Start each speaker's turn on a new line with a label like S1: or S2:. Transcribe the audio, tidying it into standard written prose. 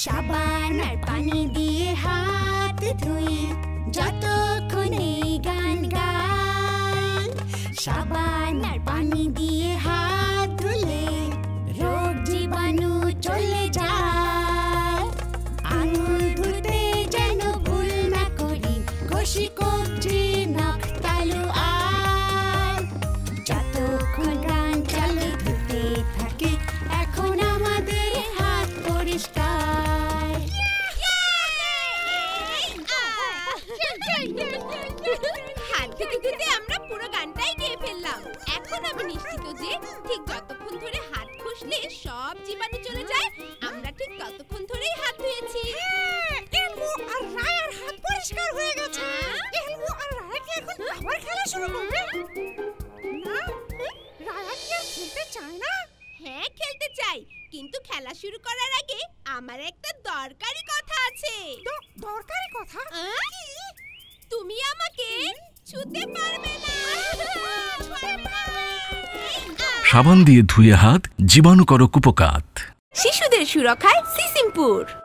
S1: সাবান আর পানি দিয়ে হাত ধুই যতক্ষণ এই গান গান। সাবান আর পানি দিয়ে হাত ধুলে রোগ জীবাণু চলে যায়। আঙুল ধুতে যেন ভুল না করি, ঘষি কবজি নখ তালু আর যতক্ষণ গান চলে ধুতে থাকে এখন আমাদের হাত পরিষ্কার।
S2: হাত ধুতে ধুতে আমরা পুরো গানটাই গেয়ে ফেললাম। এখন আমি নিশ্চিত যে ঠিক যতক্ষণ ধরে হাত ঘষলে সব জীবাণু চলে যায়, আমরা ঠিক ততক্ষণ ধরেই হাত ধুয়েছি।
S3: এলমু আর রায়ার হাত পরিষ্কার হয়ে গেছে। এলমু আর রায়া কি এখন আবার খেলা শুরু করবে? না, রায়া কি আর খেলতে চায় না?
S2: হ্যাঁ, খেলতে চাই, কিন্তু খেলা শুরু করার আগে আমার একটা দরকারি কথা আছে।
S3: দরকারি কথা?
S2: তুমি আমাকে ছুতে পারবে না।
S4: সাবান দিয়ে ধুয়ে হাত জীবাণু করো কুপকাত।
S2: শিশুদের সুরক্ষায় সিসিমপুর।